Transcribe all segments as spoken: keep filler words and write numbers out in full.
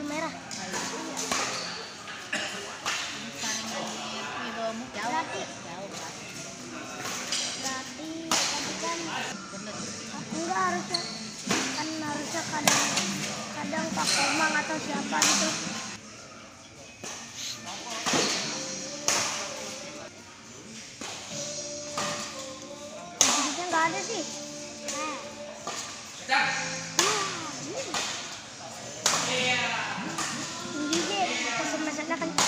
merah. Berarti berarti tadi kan enggak harusnya kan harusnya kadang kadang Pak Komang atau siapa gitu. Giginya nggak ada sih. Giginya kesemesannya kan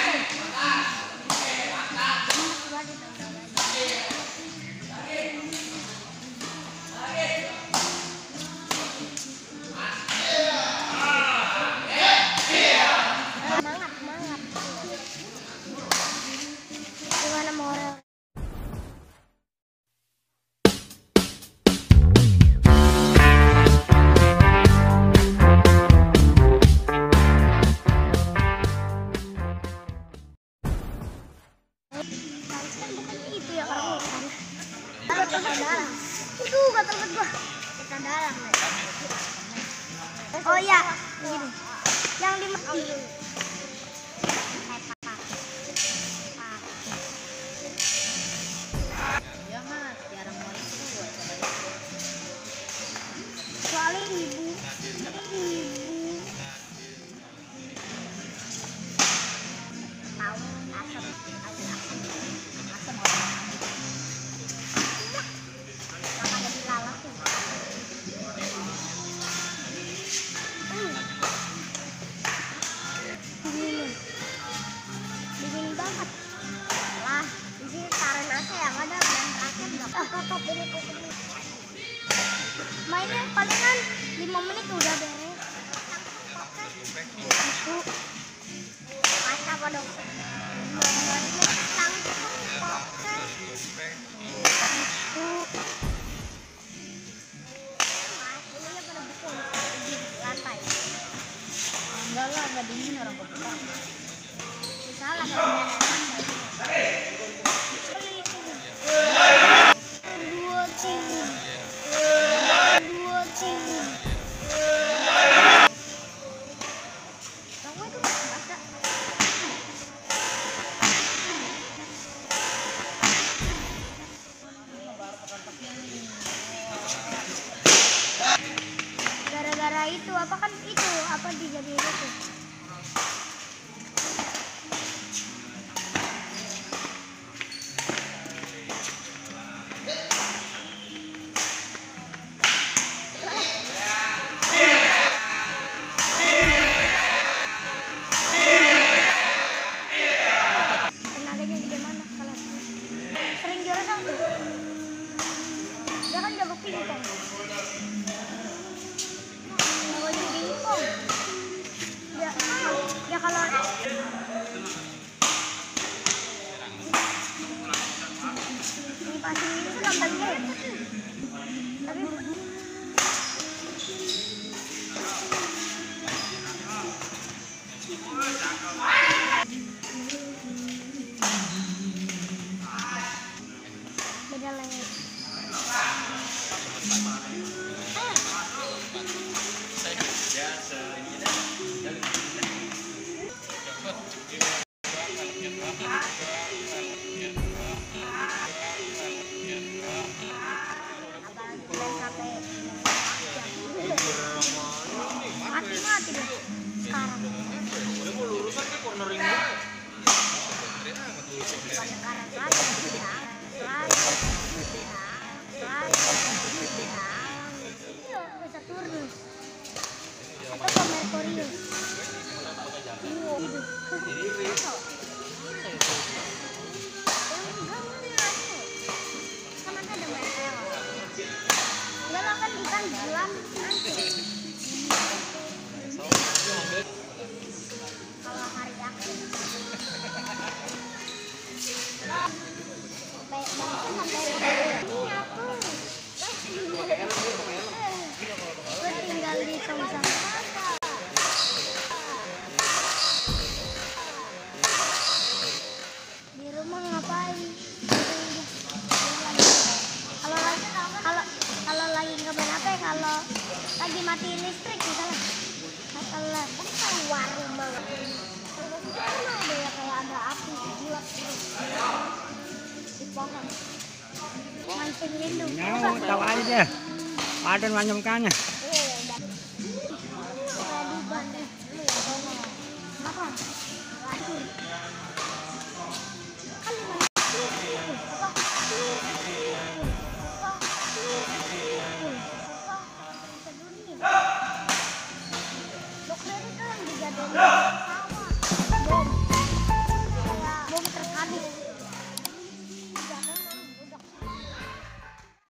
semangat semangat. Gimana moral? Itu ya kalau kan ada gatal darah itu gatal banget gua gatal darah. Oh iya ini yang di Ya mas, jarang mau itu buat soalnya ibu ibu tahu asam tahu asam asam orang mama jadi lalat tuh. Hmm. Dingin dingin banget lah di sini taruh nasi yang ada dan rakyat nggak apa-apa ini kok mainnya palingan lima menit udah beres. Itu masa apa dong? Itu masihnya pada buku di lantai. enggak lah, enggak dingin orang kota. Salah kan? Dua cing, dua cing. Kamu itu baca. Gara-gara itu apa kan itu apa dijadiin itu? Tenaganya gede mana kelasnya? Sering juara satu. Dia kan jago pingpong. Jago pingpong. Dia Ingin minum. Nyawa tahu aja dia. Padan banyak mukanya.